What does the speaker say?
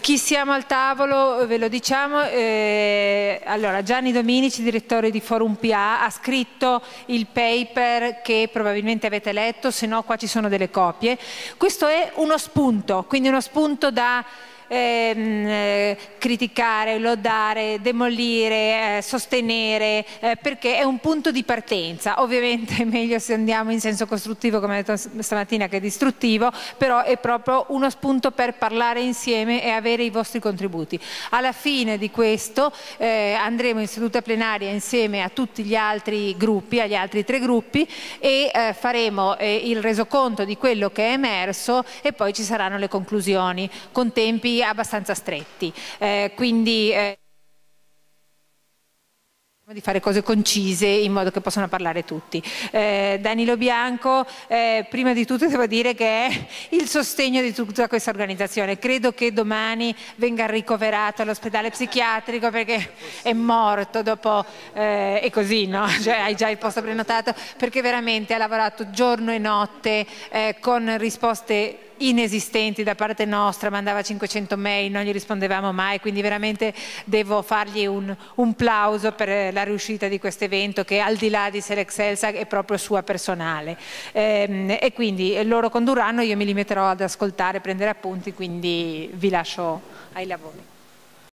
Chi siamo al tavolo ve lo diciamo. Allora, Gianni Dominici, direttore di Forum PA, ha scritto il paper che probabilmente avete letto, se no qua ci sono delle copie. Questo è uno spunto, quindi uno spunto da criticare, lodare, demolire, sostenere, perché è un punto di partenza. Ovviamente è meglio se andiamo in senso costruttivo, come ho detto stamattina, che distruttivo, però è proprio uno spunto per parlare insieme e avere i vostri contributi. Alla fine di questo andremo in seduta plenaria insieme a tutti gli altri gruppi, agli altri 3 gruppi, e faremo il resoconto di quello che è emerso e poi ci saranno le conclusioni con tempi abbastanza stretti, quindi di fare cose concise in modo che possano parlare tutti. Danilo Bianco, prima di tutto devo dire che è il sostegno di tutta questa organizzazione. Credo che domani venga ricoverato all'ospedale psichiatrico perché è morto dopo, è così, no? Cioè, hai già il posto prenotato, perché veramente ha lavorato giorno e notte con risposte inesistenti da parte nostra, mandava 500 mail, non gli rispondevamo mai, quindi veramente devo fargli un plauso per la riuscita di questo evento, che al di là di Selexelsa è proprio sua personale, e quindi loro condurranno, io mi limiterò ad ascoltare, prendere appunti, quindi vi lascio ai lavori.